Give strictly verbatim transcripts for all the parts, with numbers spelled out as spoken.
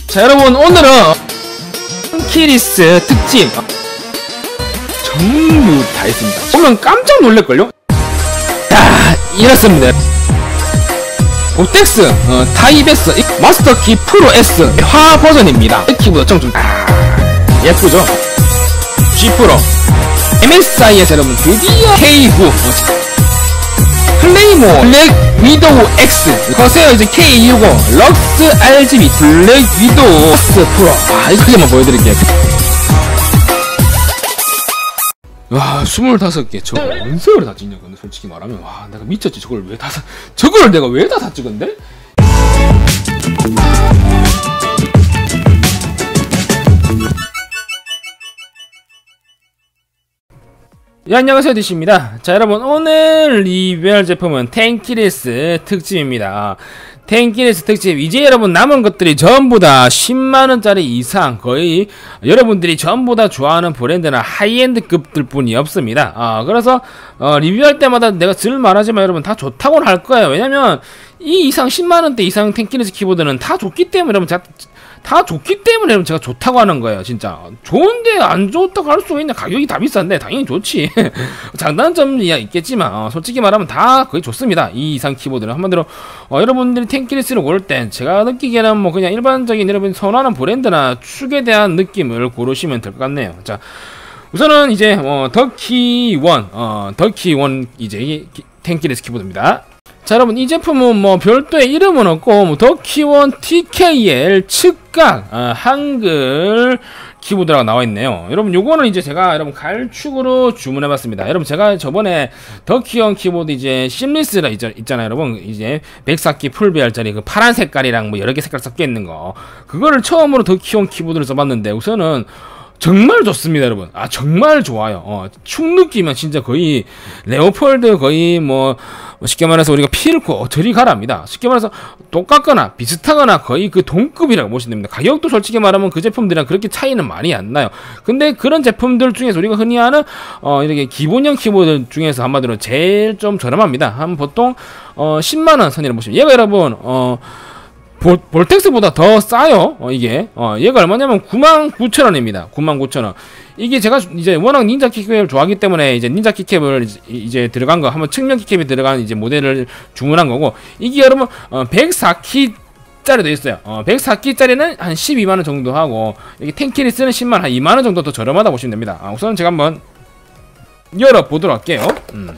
자 여러분, 오늘은 텐키리스 특집 전부 다 했습니다. 보면 깜짝 놀랄걸요? 야, 이렇습니다. 볼텍스 어, 타입S 마스터키 프로 S 화 버전입니다. 키보드 정좀 아, 예쁘죠? G 프로 엠에스아이에서 여러분 드디어 케이 구 어, 클레이모 블랙 위도우 X 거세요. 이제 케이 육십오 럭스 알지비 블랙 위도우 S 프로. 아, 이거만 보여드릴게요. 와, 스물다섯 개 저거 언제를 다 찍냐. 근데 솔직히 말하면 와, 내가 미쳤지. 저걸 왜 다 사, 저걸 내가 왜 다 샀지 근데? 예, 안녕하세요, 디씨입니다. 자 여러분, 오늘 리뷰할 제품은 텐키리스 특집입니다. 텐키리스 특집, 이제 여러분 남은 것들이 전부 다 십만원짜리 이상, 거의 여러분들이 전부 다 좋아하는 브랜드나 하이엔드급들 뿐이 없습니다. 아, 그래서 어, 리뷰할 때마다 내가 늘 말하지만 여러분 다 좋다고는 할 거예요. 왜냐면 이 이상 십만원대 이상 텐키리스 키보드는 다 좋기 때문에 여러분 자, 다 좋기 때문에 여러분 제가 좋다고 하는 거예요. 진짜 좋은데 안 좋다고 할 수 있냐. 가격이 다 비싼데 당연히 좋지. 장단점이 있겠지만 어, 솔직히 말하면 다 거의 좋습니다. 이 이상 키보드는 한마디로 어, 여러분들이 텐키리스를 고를 땐 제가 느끼기에는 뭐 그냥 일반적인 여러분 선호하는 브랜드나 축에 대한 느낌을 고르시면 될 것 같네요. 자, 우선은 이제 어, 더키원 어, 더키원 이제 텐키리스 키보드입니다. 자 여러분, 이 제품은 뭐 별도의 이름은 없고 뭐 더키원 티케이엘 측각 어, 한글 키보드라고 나와있네요. 여러분 요거는 이제 제가 여러분 갈축으로 주문해봤습니다. 여러분 제가 저번에 더키원 키보드 이제 심리스라 있잖아요 여러분. 이제 백사키 풀배열짜리 그 파란 색깔이랑 뭐 여러개 색깔 섞여있는 거, 그거를 처음으로 더키원 키보드를 써봤는데 우선은 정말 좋습니다 여러분. 아, 정말 좋아요. 어, 축 느낌은 진짜 거의 레오폴드, 거의 뭐 쉽게 말해서 우리가 필코 저리 가랍니다. 쉽게 말해서 똑같거나 비슷하거나 거의 그 동급이라고 보시면 됩니다. 가격도 솔직히 말하면 그 제품들이랑 그렇게 차이는 많이 안 나요. 근데 그런 제품들 중에서 우리가 흔히 하는 어, 이렇게 기본형 키보드 중에서 한마디로 제일 좀 저렴합니다. 한 보통 어, 십만원 선이라고 보시면, 얘가 여러분 어 볼, 볼텍스보다 더 싸요. 어, 이게 어, 얘가 얼마냐면 구만 구천 원입니다. 구만 구천 원. 이게 제가 이제 워낙 닌자 키캡을 좋아하기 때문에 이제 닌자 키캡을 이제, 이제 들어간 거, 한번 측면 키캡이 들어간 이제 모델을 주문한 거고, 이게 여러분 어, 백사 키짜리도 있어요. 어, 백사 키짜리는 한 십이만 원 정도 하고, 이게 텐키리스는 십만 원, 한 이만 원 정도 더 저렴하다고 보시면 됩니다. 아, 우선 제가 한번 열어보도록 할게요. 음.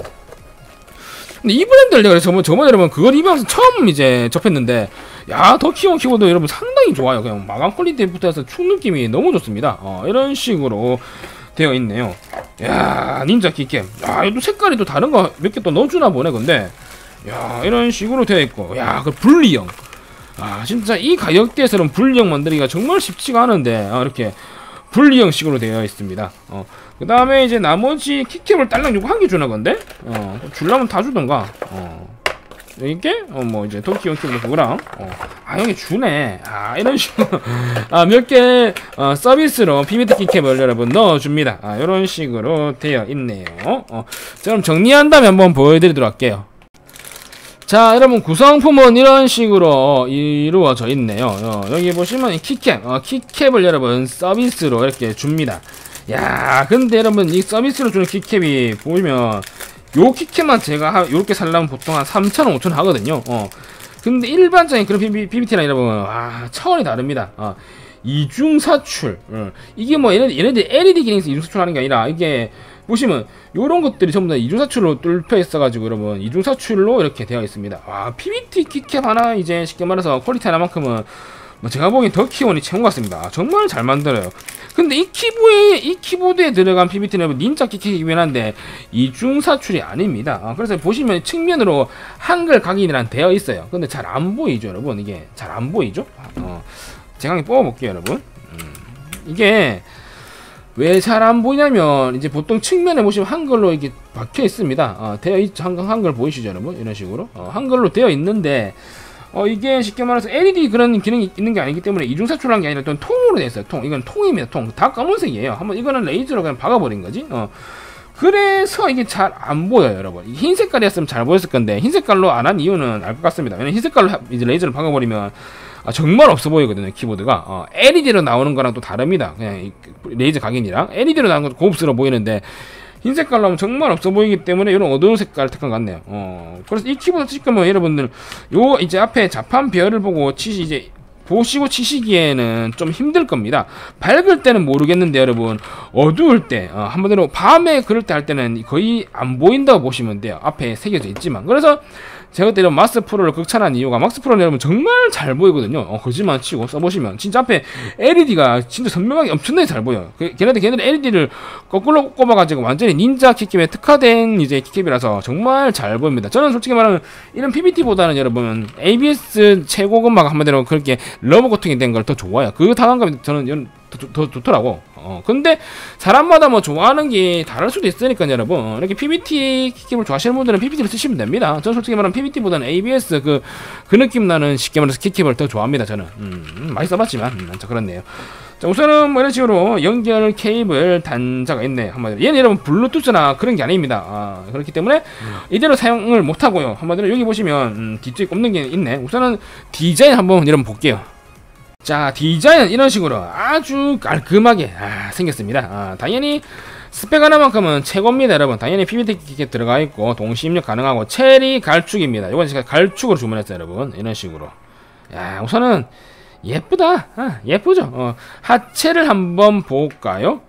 근데 이 브랜드를 내가 저번, 저번에 여러분 그걸 리뷰하면서 처음 이제 접했는데, 야, 더키원 키보드 여러분 상당히 좋아요. 그냥 마감 퀄리티부터 해서 축 느낌이 너무 좋습니다. 어, 이런 식으로 되어 있네요. 야, 닌자 키캡. 야, 이거 색깔이 또 다른 거 몇 개 또 넣어주나 보네. 근데 야, 이런 식으로 되어 있고, 야, 그 분리형. 아, 진짜 이 가격대에서는 분리형 만들기가 정말 쉽지가 않은데, 아, 이렇게 분리형식으로 되어 있습니다. 어, 그 다음에 이제 나머지 키캡을 딸랑 요거 한 개 주나 건데? 어, 줄라면 다 주던가. 어, 이게, 어, 뭐 이제 더키원 키보드 그거랑, 어, 아, 형이 주네. 아, 이런 식으로, 아, 몇 개, 어, 서비스로 피비티 키캡을 여러분 넣어줍니다. 아, 이런 식으로 되어 있네요. 어, 자, 그럼 정리한 다음에 한번 보여드리도록 할게요. 자 여러분, 구성품은 이런 식으로 이루어져 있네요. 어, 여기 보시면 키캡, 어, 키캡을 여러분 서비스로 이렇게 줍니다. 야, 근데 여러분 이 서비스로 주는 키캡이 보시면 요 키캡만 제가 요렇게 살려면 보통 한 삼천 원, 오천 원 하거든요. 어, 근데 일반적인 그런 피비티랑 여러분, 아, 차원이 다릅니다. 어, 이중사출. 어, 이게 뭐 얘네들, 얘네들 엘이디 기능에서 이중사출하는 게 아니라, 이게 보시면 요런 것들이 전부 다 이중사출로 뚫려 있어가지고 여러분 이중사출로 이렇게 되어 있습니다. 와, 피비티 키캡 하나 이제 쉽게 말해서 퀄리티 하나만큼은 뭐 제가 보기엔 더키원이 최고 같습니다. 정말 잘 만들어요. 근데 이 키보드에 이 키보드에 들어간 피비티는 닌자 키캡이긴 한데 이중사출이 아닙니다. 아, 그래서 보시면 측면으로 한글 각인이란 되어 있어요. 근데 잘 안 보이죠 여러분. 이게 잘 안 보이죠. 어, 제가 한번 뽑아볼게요 여러분. 음, 이게 왜 잘 안 보이냐면, 이제 보통 측면에 보시면 한글로 이게 박혀 있습니다. 어, 되어 있, 한글, 한글 보이시죠 여러분? 이런 식으로 어, 한글로 되어 있는데, 어, 이게 쉽게 말해서 엘이디 그런 기능이 있는 게 아니기 때문에 이중사출한 게 아니라 또 통으로 되어 있어요. 통. 이건 통입니다. 통. 다 검은색이에요. 한번 이거는 레이저로 그냥 박아버린 거지. 어. 그래서 이게 잘 안 보여요 여러분. 흰 색깔이었으면 잘 보였을 건데, 흰 색깔로 안 한 이유는 알 것 같습니다. 왜냐면 흰 색깔로 이제 레이저를 박아버리면 아, 정말 없어 보이거든요. 키보드가 어, 엘이디로 나오는 거랑 또 다릅니다. 그냥 레이저 각인이랑 엘이디로 나오는 건 고급스러워 보이는데 흰 색깔로 하면 정말 없어 보이기 때문에 이런 어두운 색깔 택한 것 같네요. 어, 그래서 이 키보드 치실 거면 여러분들 요 이제 앞에 자판 배열을 보고 치시 이제 보시고 치시기에는 좀 힘들 겁니다. 밝을 때는 모르겠는데 여러분 어두울 때 어, 한마디로 밤에 그럴 때 할 때는 거의 안 보인다고 보시면 돼요. 앞에 새겨져 있지만. 그래서 제가 그때 이런 막스 프로를 극찬한 이유가 막스 프로는 여러분 정말 잘 보이거든요. 어, 거짓말 치고 써보시면 진짜 앞에 엘이디가 진짜 선명하게 엄청나게 잘 보여요. 그, 걔네들 걔네들 엘이디를 거꾸로 꼽아가지고 완전히 닌자 키캡에 특화된 이제 키캡이라서 정말 잘 보입니다. 저는 솔직히 말하면 이런 피비티보다는 여러분 에이비에스 최고급막 한마디로 그렇게 러버 코팅이 된 걸 더 좋아요. 그 타당감이 저는 더, 더, 더 좋더라고. 어, 근데 사람마다 뭐 좋아하는 게 다를 수도 있으니까 여러분 이렇게 피비티 키캡을 좋아하시는 분들은 피비티를 쓰시면 됩니다. 저는 솔직히 말하면 피비티보다는 에이비에스 그, 그 느낌 나는 쉽게 말해서 키캡을 더 좋아합니다. 저는 음, 많이 써봤지만 음, 자 그렇네요. 자 우선은 뭐 이런 식으로 연결 케이블 단자가 있네요. 한마디로 얘는 여러분 블루투스나 그런 게 아닙니다. 아, 그렇기 때문에 음. 이대로 사용을 못하고요. 한마디로 여기 보시면 음, 뒤쪽에 꼽는 게 있네. 우선은 디자인 한번 여러분 볼게요. 자 디자인은 이런 식으로 아주 깔끔하게 아, 생겼습니다. 아, 당연히 스펙 하나만큼은 최고입니다. 여러분 당연히 피비티 키캡 들어가 있고 동시 입력 가능하고 체리 갈축입니다. 이건 제가 갈축으로 주문했어요. 여러분 이런 식으로 야 우선은 예쁘다. 아, 예쁘죠. 어, 하체를 한번 볼까요?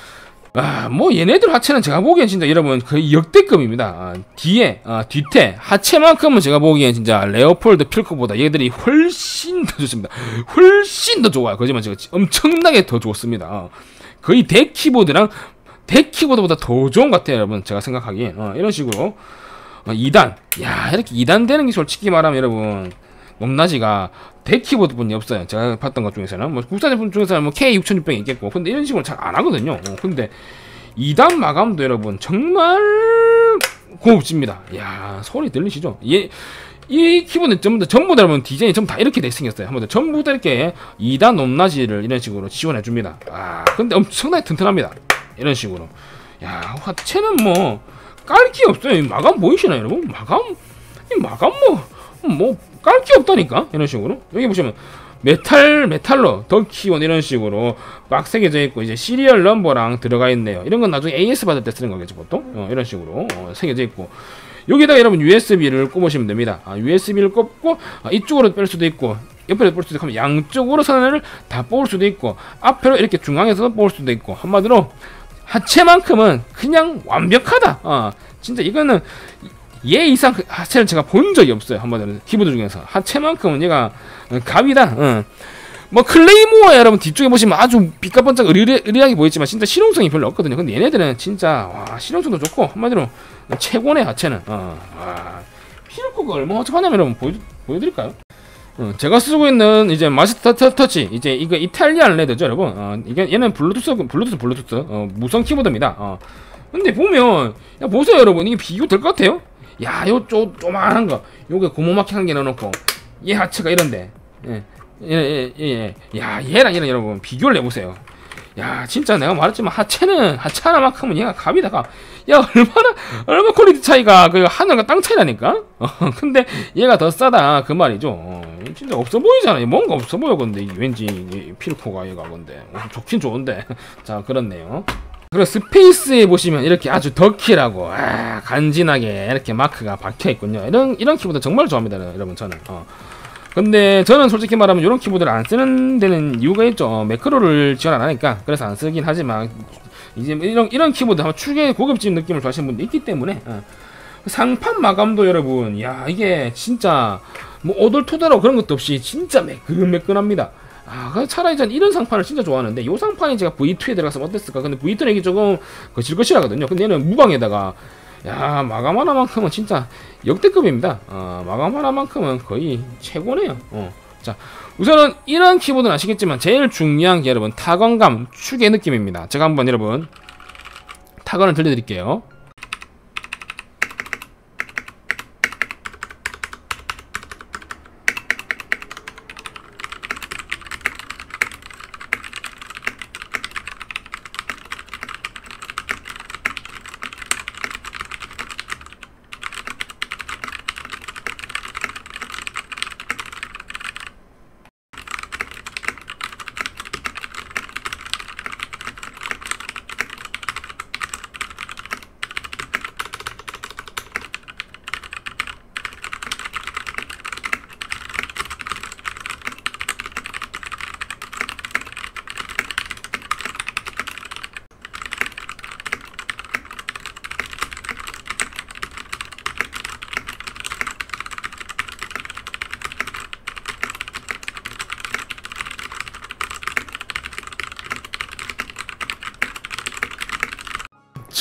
아, 뭐 얘네들 하체는 제가 보기엔 진짜 여러분 거의 역대급입니다. 아, 뒤에 아, 뒤태 하체만큼은 제가 보기엔 진짜 레오폴드 필코보다 얘들이 훨씬 더 좋습니다. 훨씬 더 좋아요. 거짓말 제가 엄청나게 더 좋습니다. 어, 거의 대 키보드랑 대 키보드보다 더 좋은 것 같아요, 여러분. 제가 생각하기엔 어, 이런 식으로 어, 이 단, 야 이렇게 이 단 되는 게 솔직히 말하면 여러분 높낮이가 대 키보드 분이 없어요. 제가 봤던 것 중에서는 뭐 국산 제품 중에서는 뭐 케이 육천육백이 있겠고 근데 이런 식으로 잘 안 하거든요. 어, 근데 이 단 마감도 여러분 정말 고급집니다. 야 소리 들리시죠? 예, 이 키보드 전부 다 전부 다 여러분 디자인이 전부 다 이렇게 돼 생겼어요. 한번 전부 다 이렇게 이 단 높낮이를 이런 식으로 지원해 줍니다. 아 근데 엄청나게 튼튼합니다. 이런 식으로. 야 화체는 뭐 깔 게 없어요. 마감 보이시나요, 여러분? 마감 이 마감 뭐 뭐 깔 게 없다니까. 이런 식으로 여기 보시면 메탈 메탈로 더 키원 이런 식으로 막 새겨져 있고 이제 시리얼 넘버랑 들어가 있네요. 이런 건 나중에 에이에스 받을 때 쓰는 거겠죠 보통. 어, 이런 식으로 어, 새겨져 있고 여기다가 여러분 유에스비를 꼽으시면 됩니다. 아, 유에스비를 꼽고 아, 이쪽으로 뺄 수도 있고 옆으로 뺄 수도 있고 하면 양쪽으로 선을 다 뽑을 수도 있고 앞으로 이렇게 중앙에서 뽑을 수도 있고 한마디로 하체만큼은 그냥 완벽하다. 어, 진짜 이거는 얘 이상 하체를 제가 본 적이 없어요. 한마디로 키보드 중에서 하체만큼은 얘가 갑이다. 어. 뭐 클레이모어 여러분 뒤쪽에 보시면 아주 빛깔번쩍 으리으리하게 보이지만 진짜 실용성이 별로 없거든요. 근데 얘네들은 진짜 와, 실용성도 좋고 한마디로 최고네 하체는. 어. 와, 필코가 얼마나 어떡하냐면 여러분 보여, 보여드릴까요? 어, 제가 쓰고 있는 이제 마스터 터치 이제 이거 이탈리안 레드죠 여러분. 어, 이게 얘는 블루투스 블루투스 블루투스 어, 무선 키보드입니다. 어. 근데 보면 야, 보세요 여러분 이게 비교 될 것 같아요? 야, 요 쪼, 쪼만한 거, 요게 고무막히 한 개 넣어놓고, 얘 하체가 이런데, 예, 예, 예, 예, 예. 야, 얘랑 얘랑 여러분, 비교를 해보세요. 야, 진짜 내가 말했지만, 하체는, 하체 하나만큼은 얘가 갑이다가, 야, 얼마나, 얼마나 퀄리티 차이가, 그, 하늘과 땅 차이라니까? 어, 근데 얘가 더 싸다, 그 말이죠. 어, 진짜 없어 보이잖아요. 뭔가 없어 보여, 근데, 왠지, 필코가 얘가 건데. 어, 좋긴 좋은데. 자, 그렇네요. 그리고 스페이스에 보시면 이렇게 아주 덕키라고 아, 간지나게 이렇게 마크가 박혀 있군요. 이런 이런 키보드 정말 좋아합니다, 여러분 저는. 어. 근데 저는 솔직히 말하면 이런 키보드를 안 쓰는 데는 이유가 있죠. 어, 매크로를 지원 안 하니까 그래서 안 쓰긴 하지만 이제 이런 이런 키보드 한번 축의 고급진 느낌을 좋아하시는 분도 있기 때문에 어. 상판 마감도 여러분, 야 이게 진짜 뭐 오돌토돌하고 그런 것도 없이 진짜 매끈매끈합니다. 아, 차라리 전 이런 상판을 진짜 좋아하는데 이 상판이 제가 브이투에 들어갔으면 어땠을까? 근데 브이투는 이게 조금 거실거실하거든요. 근데 얘는 무광에다가 야 마감 하나만큼은 진짜 역대급입니다. 어, 마감 하나만큼은 거의 최고네요. 어. 자 우선은 이런 키보드는 아시겠지만 제일 중요한 게 여러분 타건감 축의 느낌입니다. 제가 한번 여러분 타건을 들려드릴게요.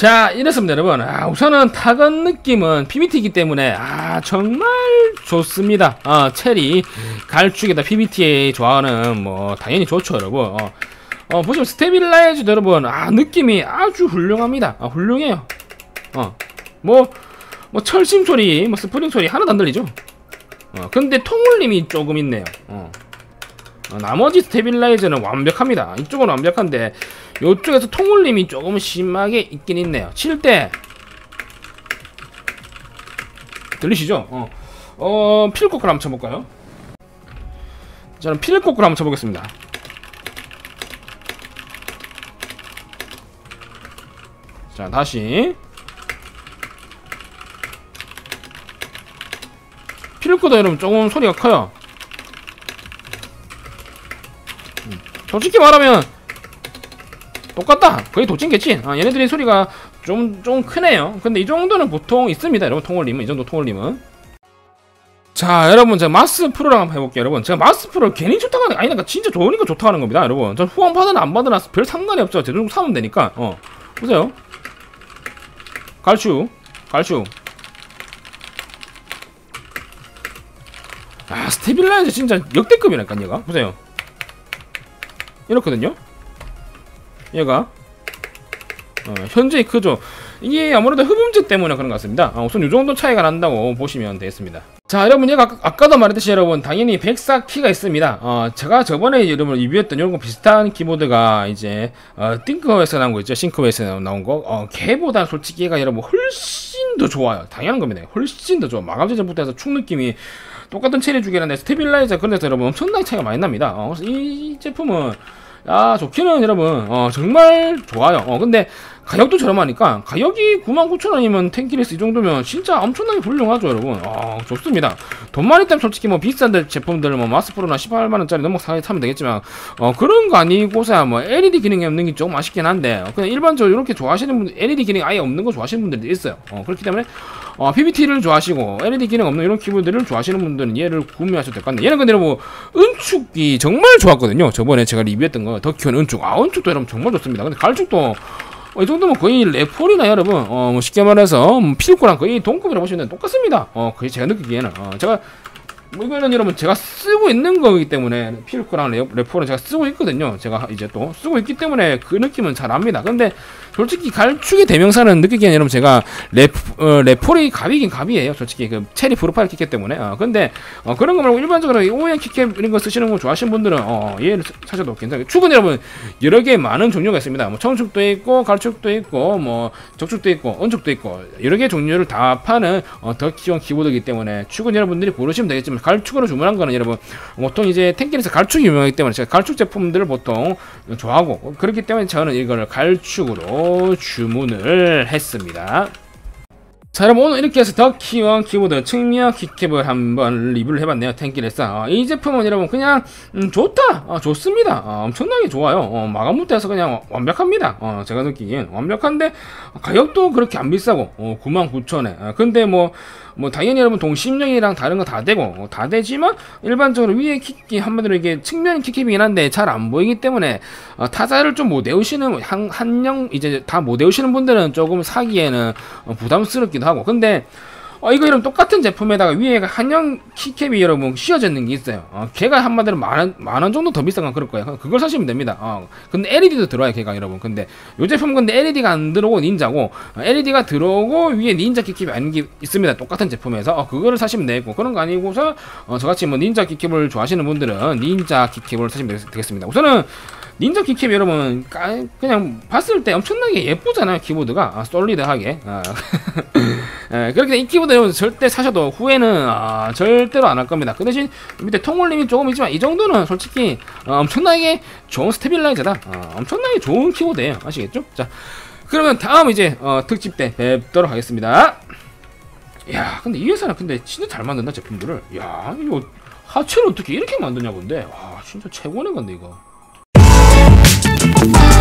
자, 이렇습니다 여러분. 아, 우선은 타건 느낌은 피비티이기 때문에 아 정말 좋습니다. 아, 체리 갈축에다 피비티 좋아하는 뭐 당연히 좋죠 여러분. 어, 어 보시면 스테빌라이즈도 여러분 아 느낌이 아주 훌륭합니다. 아, 훌륭해요. 어, 뭐 뭐 철심 소리, 뭐 스프링 소리 하나도 안 들리죠. 어, 근데 통울림이 조금 있네요. 어. 어, 나머지 스테빌라이저는 완벽합니다. 이쪽은 완벽한데 이쪽에서 통울림이 조금 심하게 있긴 있네요. 칠 때 들리시죠? 어, 어 필코크를 한번 쳐볼까요? 저는 필코크를 한번 쳐보겠습니다. 자, 다시 필코도 여러분 조금 소리가 커요. 음, 솔직히 말하면 똑같다. 거의 도찐겠지. 아, 얘네들이 소리가 좀, 좀 크네요. 근데 이 정도는 보통 있습니다. 여러분, 통올림은. 이 정도 통올림은. 자, 여러분, 제가 마스 프로랑 한번 해볼게요. 여러분, 제가 마스 프로를 괜히 좋다고 하는 게 아니니까 진짜 좋으니까 좋다고 하는 겁니다. 여러분, 전 후원 받으나 안 받으나 별 상관이 없죠. 제대로 사면 되니까. 어, 보세요. 갈슈. 갈슈. 아, 스테빌라이저 진짜 역대급이라니까, 얘가. 보세요. 이렇거든요. 얘가 어, 현저히 크죠. 이게 아무래도 흡음재 때문에 그런 것 같습니다. 아, 우선 이 정도 차이가 난다고 보시면 되겠습니다. 자, 여러분, 얘가 아까, 아까도 말했듯이 여러분 당연히 백사 키가 있습니다. 어, 제가 저번에 여러분 리뷰했던 이런 거 비슷한 키보드가 이제 어, 띵커에서 나온 거 있죠. 싱커에서 나온 거. 어, 걔보다 솔직히 얘가 여러분 훨씬 더 좋아요. 당연한 겁니다. 훨씬 더 좋아. 마감 제작부터 해서 축 느낌이 똑같은 체리 주기라는데 스테빌라이저 그런 데서 여러분 엄청나게 차이가 많이 납니다. 어, 그래서 이 제품은 아, 좋기는 여러분 어 정말 좋아요. 어 근데 가격도 저렴하니까 가격이 구만 구천 원이면 텐키리스 이 정도면 진짜 엄청나게 훌륭하죠 여러분. 어 좋습니다. 돈만 있다면 솔직히 뭐 비싼 제품들 뭐 마스프로나 십팔만 원짜리 넘어 사, 사면 되겠지만 어 그런 거 아니고서야 뭐 엘이디 기능이 없는 게 조금 아쉽긴 한데 어, 그냥 일반적으로 이렇게 좋아하시는 분들 엘이디 기능이 아예 없는 거 좋아하시는 분들도 있어요. 어 그렇기 때문에 어, 피비티를 좋아하시고 엘이디 기능 없는 이런 키보드를 좋아하시는 분들은 얘를 구매하셔도 될 것 같네요. 얘는 근데 뭐 은축이 정말 좋았거든요. 저번에 제가 리뷰했던 거 더키온 은축. 아, 은축도 여러분 정말 좋습니다. 근데 갈축도 어, 이 정도면 거의 레폴이나 여러분 어, 뭐 쉽게 말해서 뭐 필코랑 거의 동급이라고 보시면 똑같습니다. 어, 거의 제가 느끼기에는 어, 제가 뭐 이거는 여러분 제가 쓰고 있는 거기 때문에 필코랑 레, 레폴은 제가 쓰고 있거든요. 제가 이제 또 쓰고 있기 때문에 그 느낌은 잘 압니다. 근데 솔직히 갈축의 대명사는 느끼기에는 여러분 제가 레, 어, 레폴이 갑이긴 갑이에요. 솔직히 그 체리 프로파일 키캡 때문에. 어, 근데 어, 그런 거 말고 일반적으로 오엠 키캡 이런 거 쓰시는 거 좋아하시는 분들은 어, 얘를 사셔도 괜찮아요. 축은 여러분 여러 개 많은 종류가 있습니다. 뭐 청축도 있고 갈축도 있고 뭐 적축도 있고 언축도 있고 여러 개 종류를 다 파는 어, 더키온 키보드이기 때문에 축은 여러분들이 고르시면 되겠지만 갈축으로 주문한 거는 여러분 보통 이제 텐키에서 갈축이 유명하기 때문에 제가 갈축 제품들을 보통 좋아하고 그렇기 때문에 저는 이거를 갈축으로 주문을 했습니다. 자, 여러분 오늘 이렇게 해서 더키온 키보드 측면 키캡을 한번 리뷰를 해봤네요. 텐키레스. 어, 이 제품은 여러분 그냥 음, 좋다. 어, 좋습니다. 어, 엄청나게 좋아요. 어, 마감부터 해서 그냥 완벽합니다. 어, 제가 느끼기엔 완벽한데 가격도 그렇게 안 비싸고 어, 구만 구천 원에. 어, 근데 뭐 뭐 당연히 여러분 동심령이랑 다른 거 다 되고 어, 다 되지만 일반적으로 위에 킥이 한마디로 이게 측면 킥캡이긴 한데 잘 안 보이기 때문에 어, 타자를 좀 못 외우시는 한 한영 이제 다 못 외우시는 분들은 조금 사기에는 어, 부담스럽기도 하고 근데 어, 이거 여러분 똑같은 제품에다가 위에 한영 키캡이 여러분 씌워져 있는 게 있어요. 어, 걔가 한마디로 만원, 만원 정도 더 비싼 건 그럴 거예요. 그걸 사시면 됩니다. 어, 근데 엘이디도 들어와요, 걔가 여러분. 근데 요 제품은 근데 엘이디가 안 들어오고 닌자고, 어, 엘이디가 들어오고 위에 닌자 키캡이 아닌 게 있습니다. 똑같은 제품에서. 어, 그거를 사시면 되고, 그런 거 아니고서, 어, 저같이 뭐 닌자 키캡을 좋아하시는 분들은 닌자 키캡을 사시면 되겠습니다. 우선은, 닌자 키캡 여러분 까, 그냥 봤을 때 엄청나게 예쁘잖아요. 키보드가 아, 솔리드하게 아. 예, 그렇게 이 키보드 여러분 절대 사셔도 후회는 아, 절대로 안 할 겁니다. 그 대신 밑에 통올림이 조금 있지만 이 정도는 솔직히 어, 엄청나게 좋은 스테빌라이저다. 어, 엄청나게 좋은 키보드예요. 아시겠죠? 자, 그러면 다음 이제 어, 특집 때 뵙도록 하겠습니다. 야, 근데 이 회사는 근데 진짜 잘 만든다 제품들을. 야, 이거 하체를 어떻게 이렇게 만드냐 본데. 와, 진짜 최고네 건데 이거.